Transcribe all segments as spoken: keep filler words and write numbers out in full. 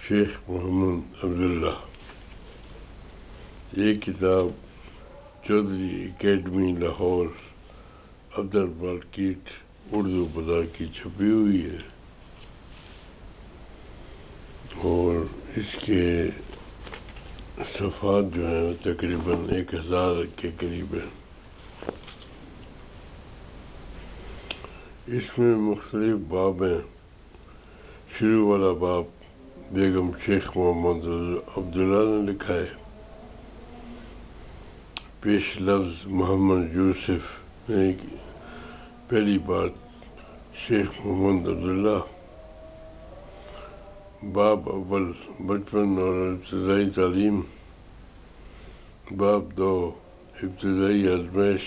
شیخ محمد عبداللہ. یہ کتاب چودھری اکیڈمی لاہور افدر مارکیٹ اردو بازار کی چھپی ہوئی ہے اور اس کے صفحات جو ہیں تقریباً ایک ہزار کے قریب ہیں. اس میں مختلف باب ہیں. شروع والا باب بیگم شیخ محمد عبداللہ نے لکھا ہے. پیش لفظ محمد یوسف نے پہلی بات شیخ محمد عبداللہ. باب اول بچپن اور ابتدائی تعلیم. باب دو ابتدائی آزمائش.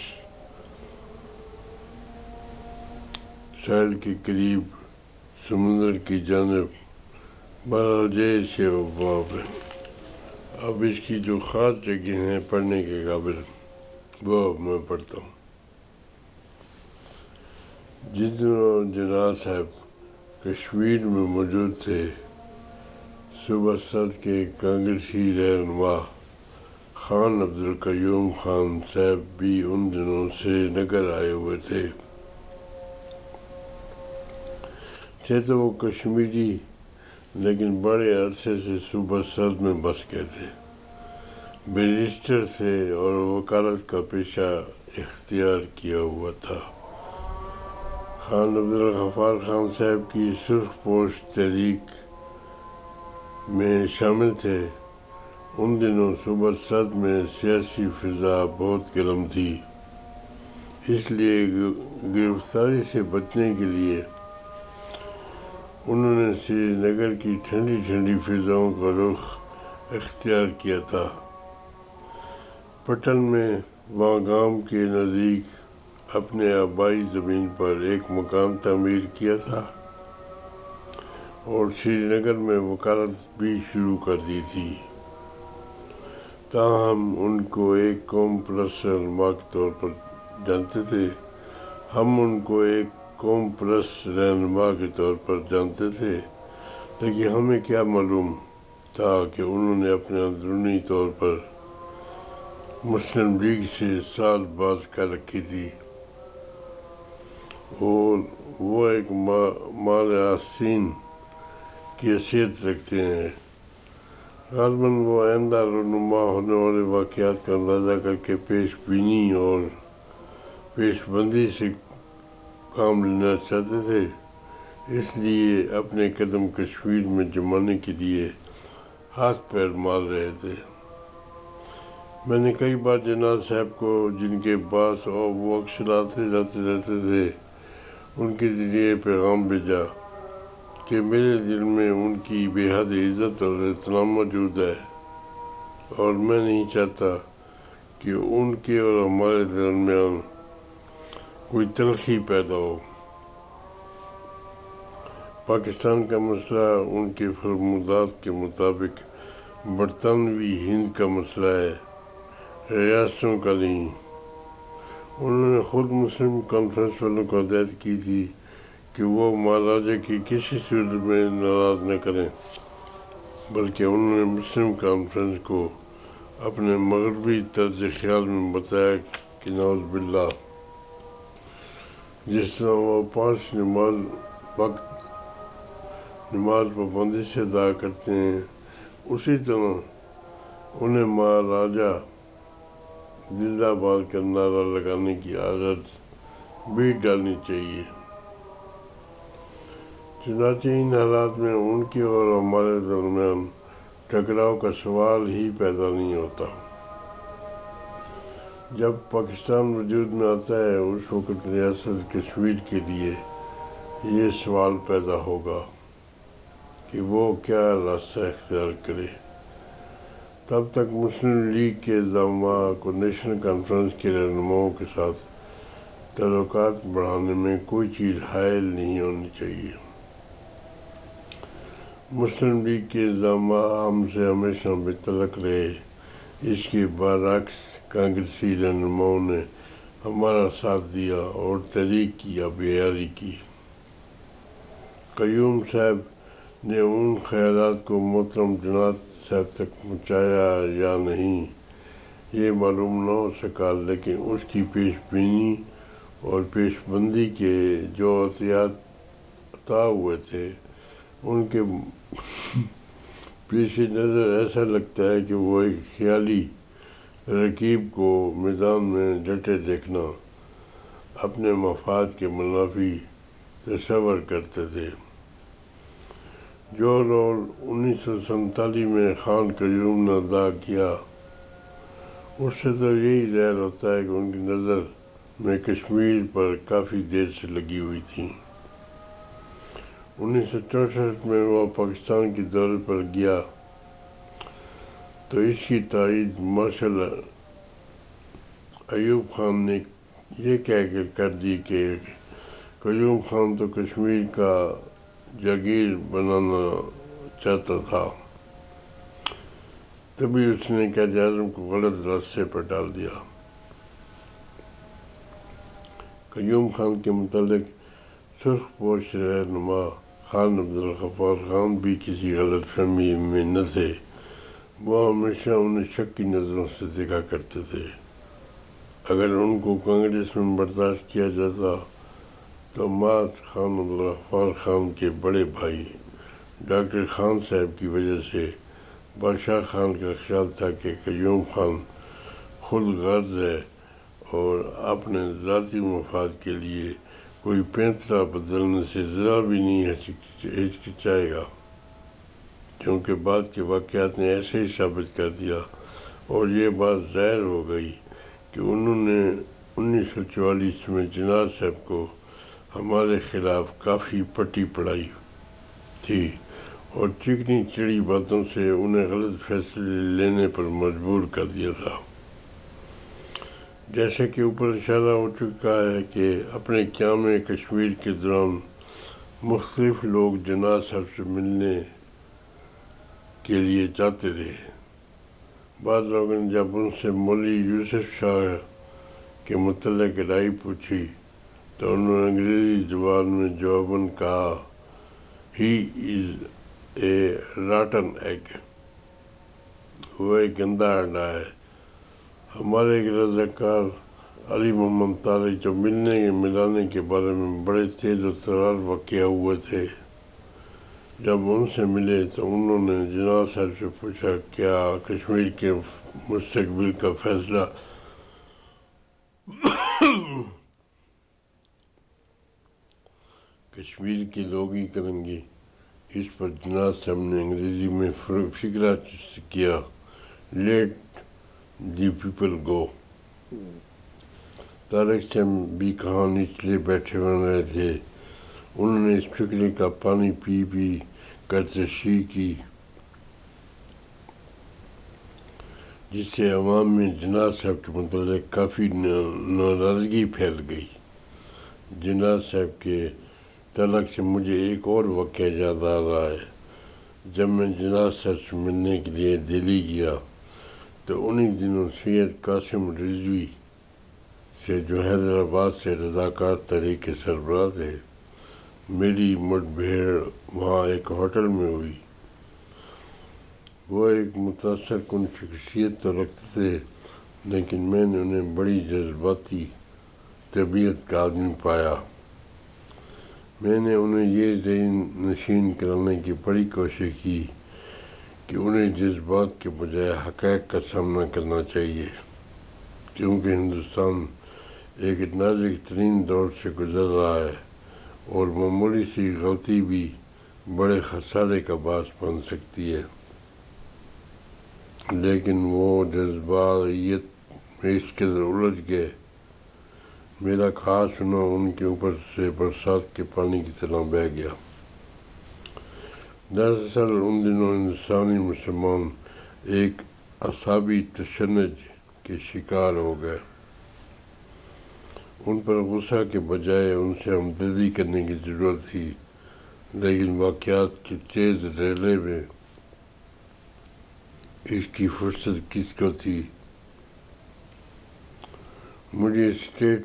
ساحل کے قریب سمندر کی جانب. بہرحال یہ چھ باب ہے. اب اس کی جو خاص جگہ ہیں پڑھنے کے قابل وہ اب میں پڑھتا ہوں. جس دنوں جناح صاحب کشمیر میں موجود تھے صوبہ سرحد کے کانگریسی رہنما خان عبدالقیوم خان صاحب بھی ان دنوں سری نگر آئے ہوئے تھے. تھے تو وہ کشمیری لیکن بڑے عرصے سے صوبہ سرحد میں بس گئے تھے. بیرسٹر تھے اور وکالت کا پیشہ اختیار کیا ہوا تھا. خان عبدالغفار خان صاحب کی سرخ پوش تحریک میں شامل تھے. ان دنوں صوبہ سرحد میں سیاسی فضا بہت گرم تھی، اس لیے گرفتاری سے بچنے کے لیے انہوں نے سری نگر کی ٹھنڈی ٹھنڈی فضاؤں کا رخ اختیار کیا تھا. پٹن میں واگام کے نزدیک اپنے آبائی زمین پر ایک مکان تعمیر کیا تھا اور سری نگر میں وکالت بھی شروع کر دی تھی. تاہم ان کو ایک قوم پرست رہنما کے طور پر جانتے تھے ہم ان کو ایک قوم پرست رہنما کے طور پر جانتے تھے لیکن ہمیں کیا معلوم تھا کہ انہوں نے اپنے اندرونی طور پر مسلم لیگ سے سال باز کر رکھی تھی اور وہ ایک مال آستین کی حیثیت رکھتے ہیں. غالباً وہ آئندہ رونما ہونے والے واقعات کا اندازہ کر کے پیش بینی اور پیش بندی سے کام لینا چاہتے تھے، اس لیے اپنے قدم کشمیر میں جمانے کے لیے ہاتھ پیر مار رہے تھے. میں نے کئی بار جناح صاحب کو جن کے پاس وہ اکثر آتے جاتے رہتے تھے ان کے ذریعے پیغام بھیجا کہ میرے دل میں ان کی بے حد عزت اور احترام موجود ہے اور میں نہیں چاہتا کہ ان کے اور ہمارے درمیان کوئی تلخی پیدا ہو. پاکستان کا مسئلہ ان کے فرمودات کے مطابق برطانوی ہند کا مسئلہ ہے، ریاستوں کا نہیں. انہوں نے خود مسلم کانفرنس والوں کو ہدایت کی تھی کہ وہ مہاراجا کی کسی صورت میں ناراض نہ کریں، بلکہ انہوں نے مسلم کانفرنس کو اپنے مغربی طرز خیال میں بتایا کہ نعوذ باللہ جس طرح وہ پانچ نماز وقت نماز پابندی سے ادا کرتے ہیں اسی طرح انہیں مہاراجا زندہ باد کا نعرہ لگانے کی عادت بھی ڈالنی چاہیے. چنانچہ ان حالات میں ان کے اور ہمارے درمیان ٹکراؤ کا سوال ہی پیدا نہیں ہوتا. جب پاکستان وجود میں آتا ہے اس وقت ریاست کشمیر کے لیے یہ سوال پیدا ہوگا کہ وہ کیا راستہ اختیار کرے. تب تک مسلم لیگ کے زعماء کو نیشنل کانفرنس کے رہنماؤں کے ساتھ تعلقات بڑھانے میں کوئی چیز حائل نہیں ہونی چاہیے. مسلم لیگ کے زعماء ہم سے ہمیشہ بے تعلق رہے، اس کے برعکس کانگریسی رہنماؤں نے ہمارا ساتھ دیا اور تحریک کی آبیاری کی. قیوم صاحب نے ان خیالات کو محترم جناح صاحب تک پہنچایا یا نہیں یہ معلوم نہ ہو سکا، لیکن اس کی پیش بینی اور پیش بندی کے جو احتیاط عطا ہوئے تھے ان کے پیش نظر ایسا لگتا ہے کہ وہ ایک خیالی رقیب کو میدان میں ڈٹے دیکھنا اپنے مفاد کے منافی تصور کرتے تھے۔ جو رول انیس سو سینتالیس میں خان قیوم نے ادا کیا اس سے تو یہی ظاہر ہوتا ہے کہ ان کی نظر میں کشمیر پر کافی دیر سے لگی ہوئی تھی۔ انیس سو چونسٹھ میں وہ پاکستان کے دورے پر گیا تو اس کی تائید مارشل ایوب خان نے یہ کہہ کے کر دی کہ قیوم خان تو کشمیر کا جاگیر بنانا چاہتا تھا، تبھی اس نے قائد اعظم کو غلط راستے پر ڈال دیا۔ قیوم خان کے متعلق سرخ پوش رہنما خان عبدالغفار خان بھی کسی غلط فہمی میں نہ تھے، وہ ہمیشہ انہیں شک کی نظروں سے دیکھا کرتے تھے۔ اگر ان کو کانگریس میں برداشت کیا جاتا تو مات خان عبدالغفار خان کے بڑے بھائی ڈاکٹر خان صاحب کی وجہ سے بادشاہ خان کا خیال تھا کہ قیوم خان خود غرض ہے اور اپنے ذاتی مفاد کے لیے کوئی پیترا بدلنے سے ذرا بھی نہیں ہچکچائے گا، کیونکہ بعد کے واقعات نے ایسے ہی ثابت کر دیا اور یہ بات ظاہر ہو گئی کہ انہوں نے انیس سو چوالیس میں جناح صاحب کو ہمارے خلاف کافی پٹی پڑھائی تھی اور چکنی چڑی باتوں سے انہیں غلط فیصلے لینے پر مجبور کر دیا تھا۔ جیسا کہ اوپر اشارہ ہو چکا ہے کہ اپنے قیام کشمیر کے دوران مختلف لوگ جناح صاحب سے ملنے کے لیے جاتے رہے۔ بعض لوگوں نے جب ان سے مولوی یوسف شاہ کے متعلق رائے پوچھی تو انہوں نے انگریزی زبان میں جواباً کہا ہی از اے راٹن ایگ، وہ ایک گندا انڈا ہے۔ ہمارے ایک رضاکار علی محمد طارق جو ملنے ملانے کے بارے میں بڑے تیز و ترار واقع ہوئے تھے، جب ان سے ملے تو انہوں نے جناح صاحب سے پوچھا کیا کشمیر کے مستقبل کا فیصلہ کشمیر کے لوگ ہی کریں گے؟ اس پر جناح صاحب نے انگریزی میں فقرہ کیا، let the people go. Tariq صاحب بھی کہاں نچلے بیٹھے بن رہے تھے، انہوں نے اس فقرے کا پانی پی پی کر تشریح کی، جس سے عوام میں جناح صاحب کے متعلق کافی ناراضگی پھیل گئی۔ جناح صاحب کے تعلق سے مجھے ایک اور واقعہ یاد آ رہا ہے۔ جب میں جناح صاحب سے ملنے کے لیے دہلی گیا تو انہی دنوں سید قاسم رضوی سے جو حیدرآباد سے رضاکار تحریک کے سربراہ تھے، میری مٹ بھیڑ وہاں ایک ہوٹل میں ہوئی۔ وہ ایک متاثر کن شخصیت تو رکھتے تھے، لیکن میں نے انہیں بڑی جذباتی طبیعت کا آدمی پایا۔ میں نے انہیں یہ ذہن نشین کرانے کی بڑی کوشش کی کہ انہیں جذبات کے بجائے حقائق کا سامنا کرنا چاہیے، کیونکہ ہندوستان ایک نازک ترین دور سے گزر رہا ہے اور معمولی سی غلطی بھی بڑے خسارے کا باعث بن سکتی ہے۔ لیکن وہ جذبات میں اس قدر الجھ گئے، میرا کہا سنا ان کے اوپر سے برسات کے پانی کی طرح بہہ گیا۔ دراصل ان دنوں ہندوستانی مسلمان ایک اعصابی تشنج کے شکار ہو گئے۔ ان پر غصہ کے بجائے ان سے ہمدردی کرنے کی ضرورت تھی، لیکن واقعات کے تیز ریلے میں اس کی فرصت کس کو تھی؟ مجھے اسٹیٹ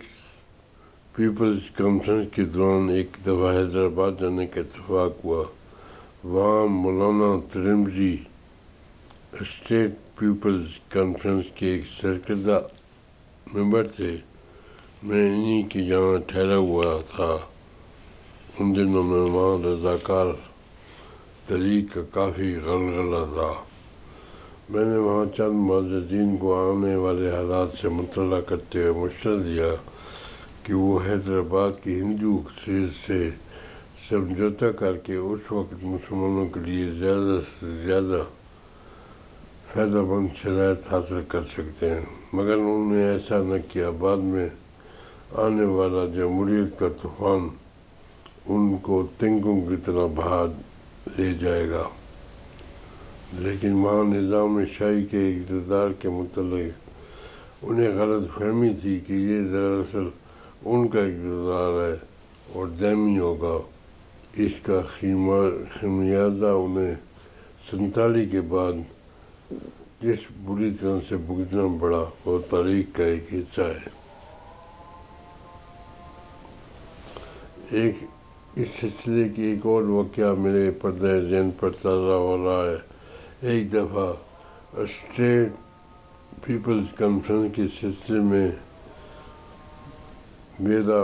پیپلز کانفرنس کے دوران ایک دفعہ حیدرآباد جانے کا اتفاق ہوا۔ وہاں مولانا ترمزی اسٹیٹ پیپلز کانفرنس کے ایک سرکردہ ممبر تھے۔ میں انہی کے یہاں ٹھہرا ہوا تھا۔ ان دنوں میں وہاں رضاکار تحریک کا کافی غلغلہ تھا۔ میں نے وہاں چند معززین کو آنے والے حالات سے مطلع کرتے ہوئے مشورہ دیا کہ وہ حیدرآباد کی ہندو اکثریت سے سمجھوتہ کر کے اس وقت مسلمانوں کے لیے زیادہ سے زیادہ فائدہ مند شرائط حاصل کر سکتے ہیں، مگر انہوں نے ایسا نہ کیا۔ بعد میں آنے والا جمہوریت کا طوفان ان کو تنگوں کی طرح بہا لے جائے گا، لیکن وہاں نظام شاہی کے اقتدار کے متعلق انہیں غلط فہمی تھی کہ یہ دراصل ان کا اقتدار ہے اور دائمی ہوگا۔ اس کا خمیازہ انہیں سنتالی کے بعد جس بری طرح سے بھگتنا پڑا وہ تاریخ کا ایک حصہ ہے۔ ایک اس سلسلے کی ایک اور واقعہ میرے پردہ ذہن پر تازہ ہو رہا ہے۔ ایک دفعہ اسٹیٹ پیپلز کانفرنس کے سلسلے میں میرا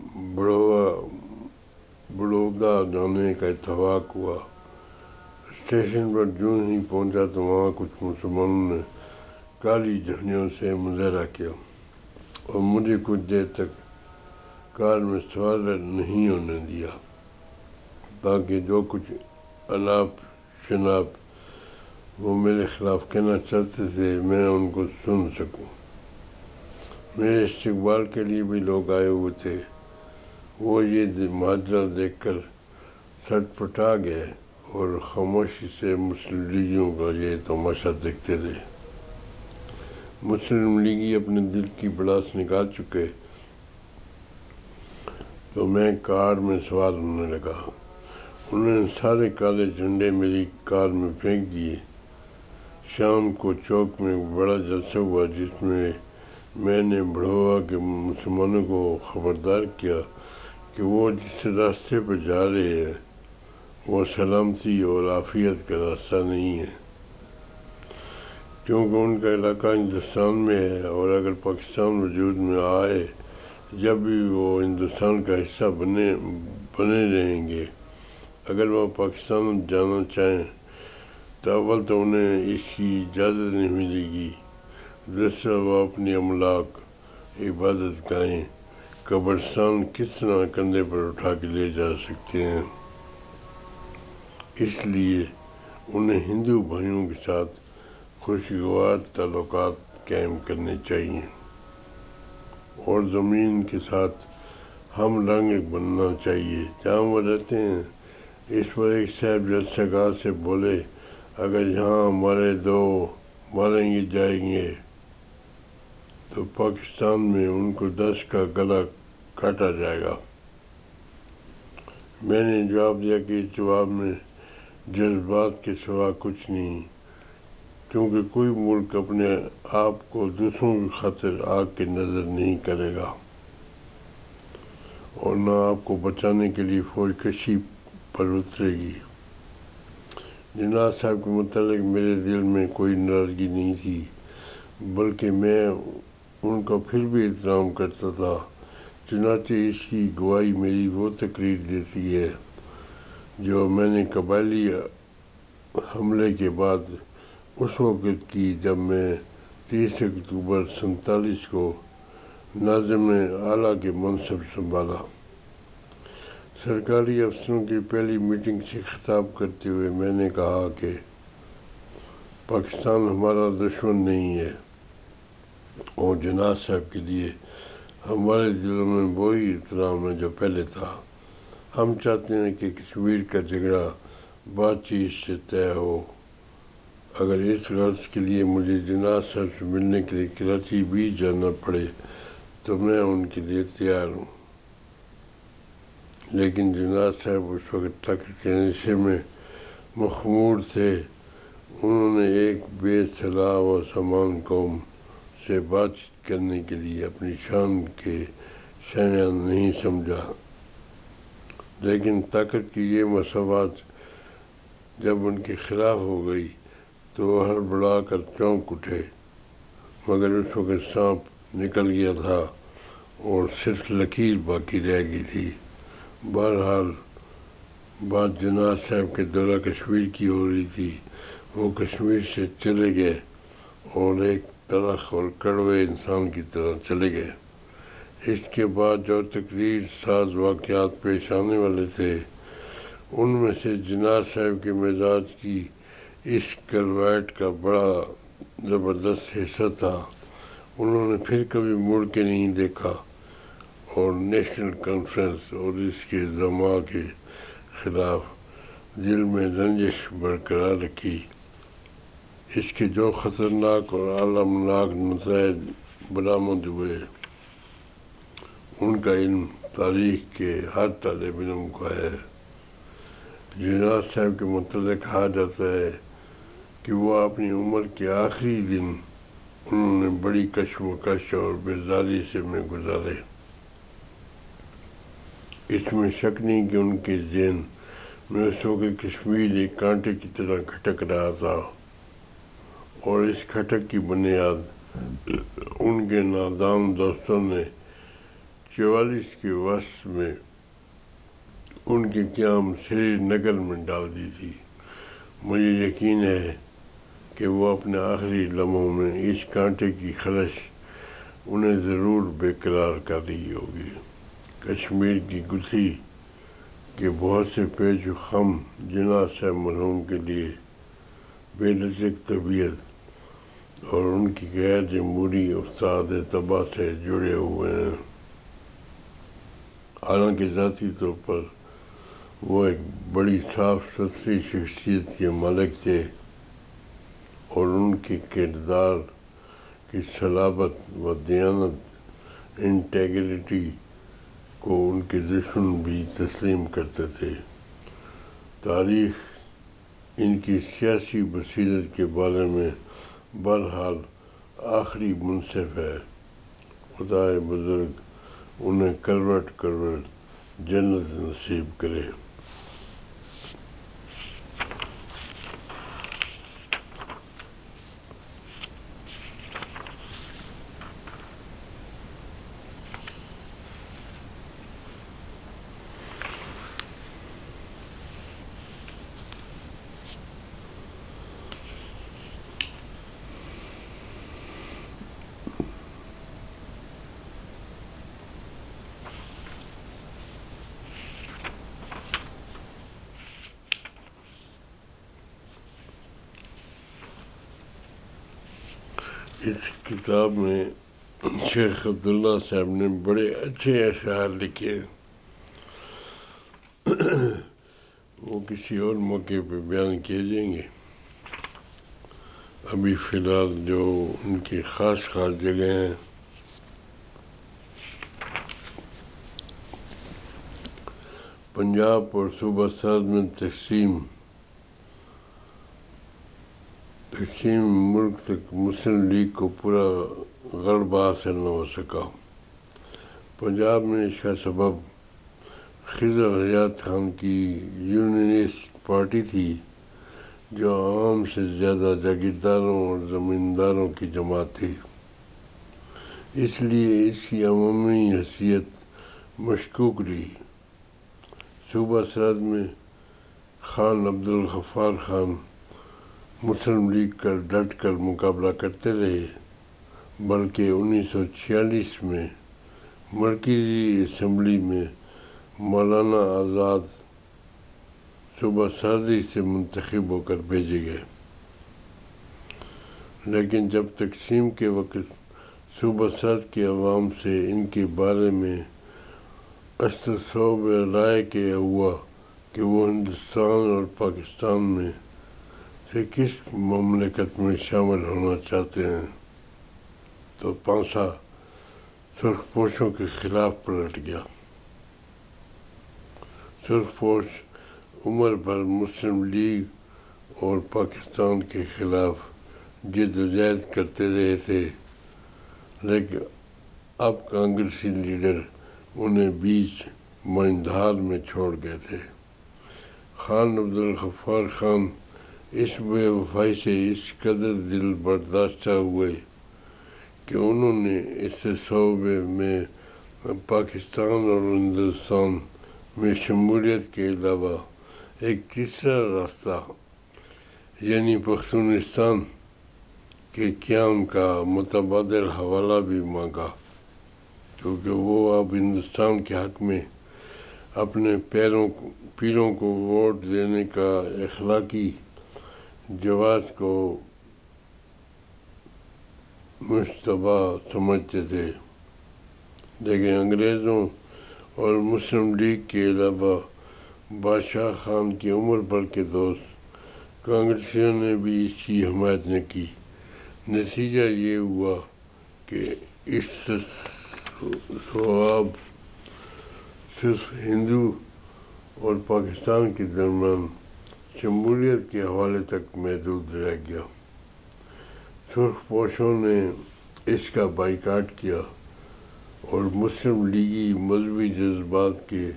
بڑودہ جانے کا اتفاق ہوا۔ اسٹیشن پر جوں ہی پہنچا تو وہاں کچھ مسلمانوں نے کالی جھنڈیوں سے مظاہرہ کیا اور مجھے کچھ دیر تک کار میں سوار نہیں ہونے دیا تاکہ جو کچھ اناپ شناپ وہ میرے خلاف کہنا چاہتے تھے میں ان کو سن سکوں۔ میرے استقبال کے لیے بھی لوگ آئے ہوئے تھے۔ وہ یہ ماجرا دیکھ کر چھٹ پٹا گئے اور خاموشی سے مسلم لیگیوں کا یہ تماشا دیکھتے رہے۔ مسلم لیگی اپنے دل کی بڑاس نکال چکے تو میں کار میں سوار ہونے لگا۔ انہوں نے سارے کالے جھنڈے میری کار میں پھینک دیے۔ شام کو چوک میں ایک بڑا جلسہ ہوا جس میں میں نے بڑھوا کے مسلمانوں کو خبردار کیا کہ وہ جس راستے پر جا رہے ہیں وہ سلامتی اور عافیت کا راستہ نہیں ہے، کیونکہ ان کا علاقہ ہندوستان میں ہے اور اگر پاکستان وجود میں آئے جب بھی وہ ہندوستان کا حصہ بنے بنے رہیں گے۔ اگر وہ پاکستان جانا چاہیں تو اول تو انہیں اس کی اجازت نہیں ملے گی، دوسرا وہ اپنی املاک، عبادت گاہیں، قبرستان کس طرح کندھے پر اٹھا کے لے جا سکتے ہیں۔ اس لیے انہیں ہندو بھائیوں کے ساتھ خوشگوار تعلقات قائم کرنے چاہیے اور زمین کے ساتھ ہم رنگ بننا چاہیے جہاں وہ رہتے ہیں۔ اس پر ایک صاحب جلسہ گاہ سے بولے، اگر یہاں ہمارے دو ماریں گے جائیں گے تو پاکستان میں ان کو دس کا گلا کاٹا جائے گا۔ میں نے جواب دیا کہ اس جواب میں جذبات کے سوا کچھ نہیں، کیونکہ کوئی ملک اپنے آپ کو دوسروں کی خاطر آگ کی نذر نہیں کرے گا اور نہ آپ کو بچانے کے لیے فوج کشی پر اترے گی۔ جناح صاحب کے متعلق میرے دل میں کوئی ناراضگی نہیں تھی، بلکہ میں ان کا پھر بھی احترام کرتا تھا۔ چنانچہ اس کی گواہی میری وہ تقریر دیتی ہے جو میں نے قبائلی حملے کے بعد اس وقت کی جب میں تیس اکتوبر سینتالیس کو ناظم اعلیٰ کے منصب سنبھالا۔ سرکاری افسروں کی پہلی میٹنگ سے خطاب کرتے ہوئے میں نے کہا کہ پاکستان ہمارا دشمن نہیں ہے اور جناح صاحب کے لیے ہمارے دلوں میں وہی احترام ہے جو پہلے تھا۔ ہم چاہتے ہیں کہ کشمیر کا جھگڑا بات چیت سے طے ہو۔ اگر اس غرض کے لیے مجھے جناح صاحب سے ملنے کے لیے کراچی بھی جانا پڑے تو میں ان کے لیے تیار ہوں۔ لیکن جناح صاحب اس وقت تک کے نشے میں مخمور تھے۔ انہوں نے ایک بے صلاح و سامان قوم سے بات چیت کرنے کے لیے اپنی شان کے شایان نہیں سمجھا، لیکن طاقت کی یہ مساوات جب ان کے خلاف ہو گئی تو وہ ہڑبڑا کر چونک اٹھے، مگر اس وقت سانپ نکل گیا تھا اور صرف لکیر باقی رہ گئی تھی۔ بہرحال بات جناح صاحب کے دورہ کشمیر کی ہو رہی تھی۔ وہ کشمیر سے چلے گئے اور ایک تلخ اور کڑوے انسان کی طرح چلے گئے۔ اس کے بعد جو تقریر ساز واقعات پیش آنے والے تھے، ان میں سے جناح صاحب کے مزاج کی اس کروائٹ کا بڑا زبردست حصہ تھا۔ انہوں نے پھر کبھی مڑ کے نہیں دیکھا اور نیشنل کانفرنس اور اس کے زعماء کے خلاف دل میں رنجش برقرار رکھی۔ اس کے جو خطرناک اور المناک نتائج برآمد ہوئے، ان کا علم تاریخ کے ہر طالب علم کو ہے۔ جناح صاحب کے متعلق کہا جاتا ہے کہ وہ اپنی عمر کے آخری دن انہوں نے بڑی کشمکش اور بیزاری سے میں گزارے۔ اس میں شک نہیں کہ ان کے ذہن میں اس وقت کشمیر ایک کانٹے کی طرح کھٹک رہا تھا، اور اس کھٹک کی بنیاد ان کے نادان دوستوں نے چوالیس کے وسط میں ان کے قیام سری نگر میں ڈال دی تھی۔ مجھے یقین ہے کہ وہ اپنے آخری لمحوں میں اس کانٹے کی خلش انہیں ضرور بے قرار کر رہی ہوگی۔ کشمیر کی گتھی کے بہت سے پیچ و خم جناح صاحب مرحوم کے لیے بے لچک طبیعت اور ان کی غیر جمہوری استاد طبع سے جڑے ہوئے ہیں۔ حالانکہ ذاتی طور پر وہ ایک بڑی صاف ستھری شخصیت کے مالک تھے، اور ان کے کردار کی صلابت و دیانت انٹیگریٹی کو ان کے دشمن بھی تسلیم کرتے تھے۔ تاریخ ان کی سیاسی بصیرت کے بارے میں بہرحال آخری منصف ہے۔ خدائے بزرگ انہیں کروٹ کروٹ جنت نصیب کرے۔ اس کتاب میں شیخ عبداللہ صاحب نے بڑے اچھے اشعار لکھے ہیں۔ وہ کسی اور موقع پہ بیان کیے جائیں گے۔ ابھی فی الحال جو ان کی خاص خاص جگہیں ہیں، پنجاب اور صوبہ سرحد میں تقسیم تقسیم ملک تک مسلم لیگ کو پورا غلبہ حاصل نہ ہو سکا۔ پنجاب میں اس کا سبب خضر حیات خان کی یونینسٹ پارٹی تھی، جو عوام سے زیادہ جاگیرداروں اور زمینداروں کی جماعت تھی۔ اس لیے اس کی عوامی حیثیت مشکوک رہی۔ صوبہ سرحد میں خان عبدالغفار خان مسلم لیگ کا ڈٹ کر مقابلہ کرتے رہے، بلکہ انیس سو چھیالیس میں مرکزی اسمبلی میں مولانا آزاد صوبہ سرحدی سے منتخب ہو کر بھیجے گئے، لیکن جب تقسیم کے وقت صوبہ سرحد کے عوام سے ان کے بارے میں استصواب رائے کیا ہوا کہ وہ ہندوستان اور پاکستان میں سے کس مملکت میں شامل ہونا چاہتے ہیں، تو پانسا سرخ پوشوں کے خلاف پلٹ گیا۔ سرخ پوش عمر بھر مسلم لیگ اور پاکستان کے خلاف جد و جہد کرتے رہے تھے، لیکن اب کانگریسی لیڈر انہیں بیچ ماندھار میں چھوڑ گئے تھے۔ خان عبدالغفار خان اس بے وفائی سے اس قدر دل برداشتہ ہوئے کہ انہوں نے اس صوبے میں پاکستان اور ہندوستان میں شمولیت کے علاوہ ایک تیسرا راستہ یعنی پختونستان کے قیام کا متبادل حوالہ بھی مانگا، کیونکہ وہ اب ہندوستان کے حق میں اپنے پیروں پیروں کو ووٹ دینے کا اخلاقی جواز کو مشتبہ سمجھتے تھے، لیکن انگریزوں اور مسلم لیگ کے علاوہ بادشاہ خان کی عمر بھر کے دوست کانگریسیوں نے بھی اس کی حمایت نہ کی۔ نتیجہ یہ ہوا کہ اس صواب صرف ہندو اور پاکستان کے درمیان شمولیت کے حوالے تک محدود رہ گیا۔ سرخ پوشوں نے اس کا بائیکاٹ کیا اور مسلم لیگی مذہبی جذبات کے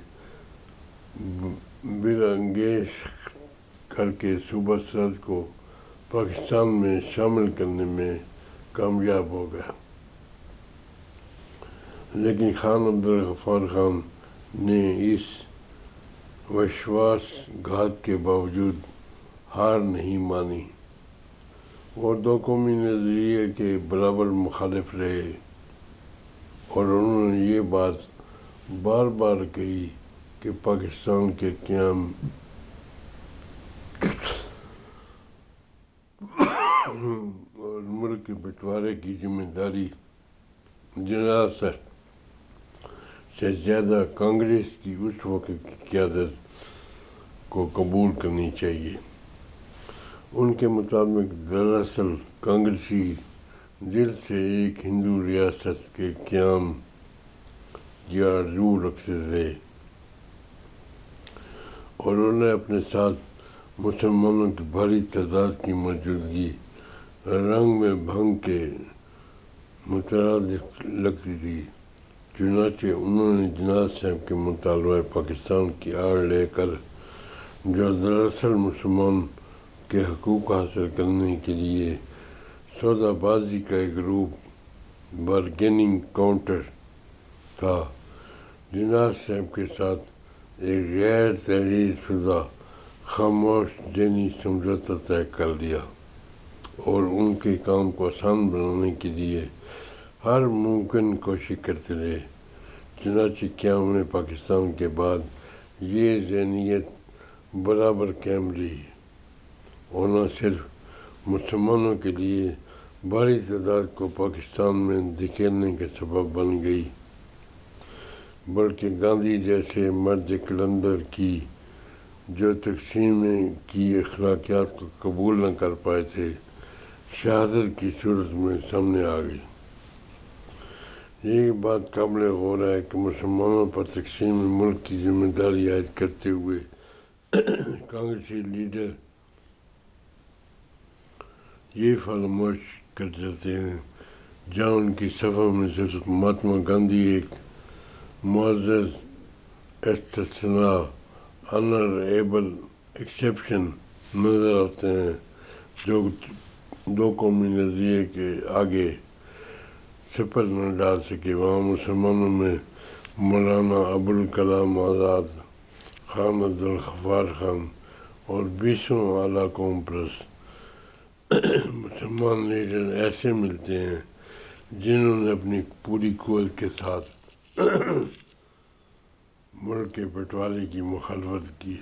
برانگیز کر کے صوبہ سرحد کو پاکستان میں شامل کرنے میں کامیاب ہو گیا، لیکن خان عبدالغفار خان نے اس وشواس گھات کے باوجود ہار نہیں مانی۔ وہ دو قومی نظریے کے برابر مخالف رہے اور انہوں نے یہ بات بار بار کہی کہ پاکستان کے قیام اور ملک کے بٹوارے کی ذمہ داری جنرل صاحب سے زیادہ کانگریس کی اس وقت کی قیادت کو قبول کرنی چاہیے۔ ان کے مطابق دراصل کانگریسی دل سے ایک ہندو ریاست کے قیام کی آرزو رکھتے تھے اور انہیں اپنے ساتھ مسلمانوں کی بھاری تعداد کی موجودگی رنگ میں بھنگ کے مترادف لگتی تھی۔ چنانچہ انہوں نے جناح صاحب کے مطالبہ پاکستان کی آڑ لے کر، جو دراصل مسلمان کے حقوق حاصل کرنے کے لیے سودا بازی کا ایک روپ بارگیننگ کاؤنٹر تھا، جناح صاحب کے ساتھ ایک غیر تحریر شدہ خاموش ذہنی سمجھوتہ طے کر لیا اور ان کے کام کو آسان بنانے کے لیے ہر ممکن کوشش کرتے رہے۔ چنانچہ قیام پاکستان کے بعد یہ ذہنیت برابر قائم رہی اور نہ صرف مسلمانوں کے لیے بھاری تعداد کو پاکستان میں دھکیلنے کا سبب بن گئی، بلکہ گاندھی جیسے مرد قلندر کی جو تقسیم کی اخلاقیات کو قبول نہ کر پائے تھے، شہادت کی صورت میں سامنے آ گئی۔ یہ بات قابل غور ہے کہ مسلمانوں پر تقسیم ملک کی ذمہ داری عائد کرتے ہوئے کانگریسی لیڈر یہ فرماش کر جاتے ہیں، جہاں ان کی صفوں میں صرف مہاتما گاندھی ایک معزز استثناء آنریبل ایکسیپشن نظر آتے ہیں، جو دو قومی نظریے کے آگے سپر نہ ڈال سکے۔ وہاں مسلمانوں میں مولانا ابوالکلام آزاد، خان عبدالغفار خان اور بیسوں اعلیٰ قوم پرست مسلمان لیڈر ایسے ملتے ہیں جنہوں نے اپنی پوری قوت کے ساتھ ملک کے بٹوارے کی مخالفت کی۔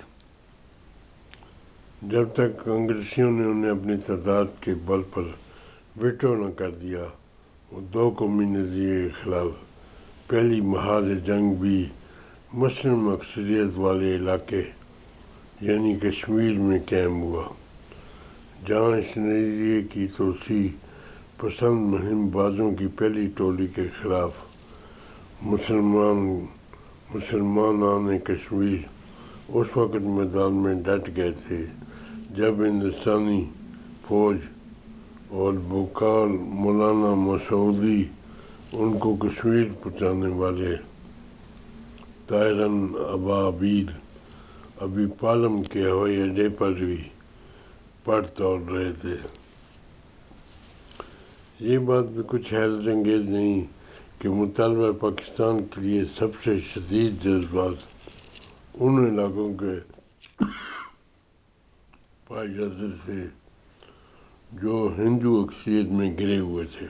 جب تک کانگریسیوں نے انہیں اپنی تعداد کے بل پر ویٹو نہ کر دیا، وہ دو قومی نظریے کے خلاف پہلی محاذ جنگ بھی مسلم اکثریت والے علاقے یعنی کشمیر میں قائم ہوا، جہاں اس نظریے کی توسیع پسند مہم بازوں کی پہلی ٹولی کے خلاف مسلمان مسلمانان کشمیر اس وقت میدان میں ڈٹ گئے تھے جب ہندوستانی فوج اور بقول مولانا مسعودی ان کو کشمیر پہنچانے والے طائران ابابیل ابھی پالم کے ہوائی اڈے پر بھی پڑ توڑ رہے تھے۔ یہ بات بھی کچھ حیرت انگیز نہیں کہ مطالبہ پاکستان کے لیے سب سے شدید جذبات ان علاقوں کے پائے جاتے تھے جو ہندو اکثریت میں گھرے ہوئے تھے۔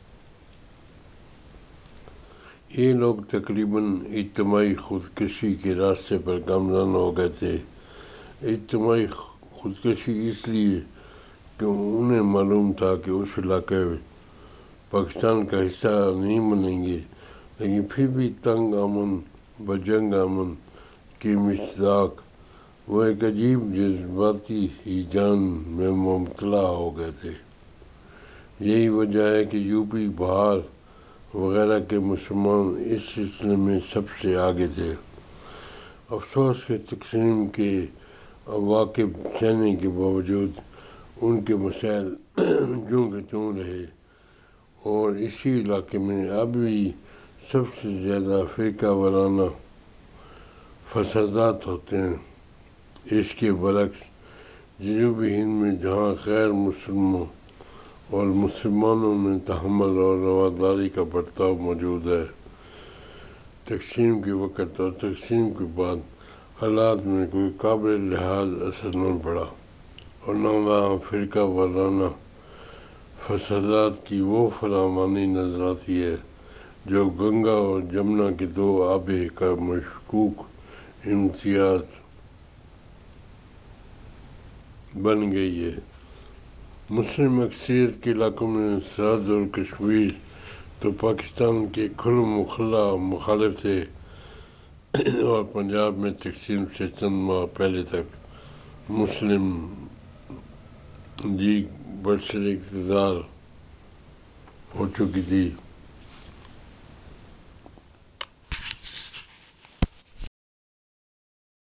یہ لوگ تقریباً اجتماعی خودکشی کے راستے پر گامزن ہو گئے تھے۔ اجتماعی خودکشی اس لیے کہ انہیں معلوم تھا کہ اس علاقے پاکستان کا حصہ نہیں بنیں گے، لیکن پھر بھی تنگ امن بجنگ امن کے مصداق وہ ایک عجیب جذباتی ہیجان میں مبتلا ہو گئے تھے۔ یہی وجہ ہے کہ یوپی، بہار وغیرہ کے مسلمان اس سلسلے میں سب سے آگے تھے۔ افسوس کہ تقسیم کے عواقب سہنے کے باوجود ان کے مسائل جوں کے توں رہے اور اسی علاقے میں اب بھی سب سے زیادہ فرقہ وارانہ فسادات ہوتے ہیں۔ اس کے برعکس جنوبی ہند میں جہاں غیر مسلموں اور مسلمانوں میں تحمل اور رواداری کا برتاؤ موجود ہے، تقسیم کے وقت اور تقسیم کے بعد حالات میں کوئی قابل لحاظ اثر نہ پڑا اور نہ وہاں فرقہ وارانہ فسادات کی وہ فراوانی نظر آتی ہے جو گنگا اور جمنا کے دو آبے کا مشکوک امتیاز بن گئی ہے۔ مسلم اکثریت کے علاقوں میں سرحد اور کشمیر تو پاکستان کے کھلم کھلا مخالف تھے اور پنجاب میں تقسیم سے چند ماہ پہلے تک مسلم لیگ برسر اقتدار ہو چکی تھی۔